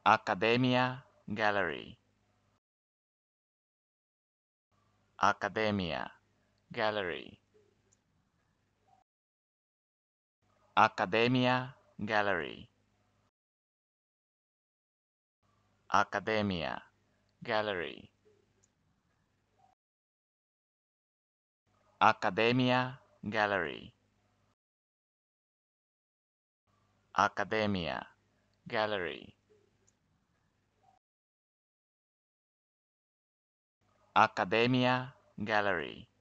Accademia Gallery. Accademia Gallery. Accademia Gallery. Accademia Gallery. Accademia Gallery. Accademia Gallery. Accademia Gallery.